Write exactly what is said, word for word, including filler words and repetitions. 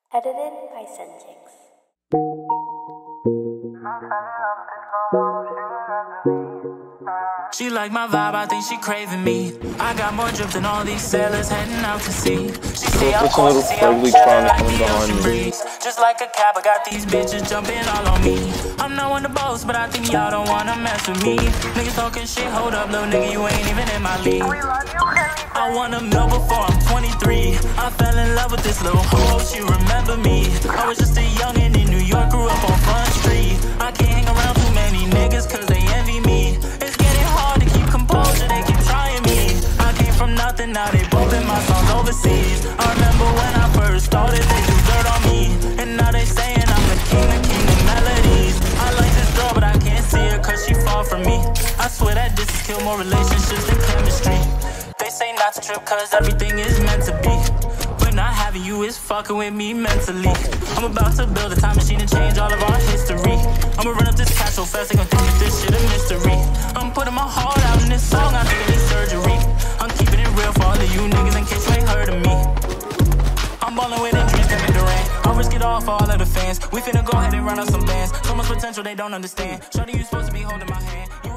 Edited by Senjix. She like my vibe, I think she craving me. I got more drip than all these sailors heading out to sea. She say I'm cold, see I'm chillin' like the ocean breeze. Just like a cab, I got these bitches jumping all on me. I'm not one to boast, but I think y'all don't wanna mess with me. Niggas talking shit, hold up, little nigga, you ain't even in my league. I want a mill before I'm twenty-three. I fell in love with this little hoe, she remember me. I was just a youngin' in New York, grew up on Front Street. I can't hang around too many niggas cause they envy me. It's getting hard to keep composure, they keep trying me. I came from nothing, now they bumping my songs overseas. I remember when I first started, they threw dirt on me. And now they saying I'm the king, the king of melodies. I like this girl, but I can't see her cause she far from me. I swear that distance kill more relationships than chemistry. They say not to trip cause everything is meant to be. But not having you is fucking with me mentally. I'm about to build a time machine and change all of our history. I'ma run up this cash so fast they gon' think that this shit a mystery. I'm putting my heart out in this song, I think I need surgery. I'm keeping it real for all of you niggas in case you ain't heard of me. I'm ballin' with injuries, Kevin Durant. I'll risk it all for all of the fans. We finna go ahead and run up some bands. So much potential they don't understand. Shorty, you supposed to be holding my hand.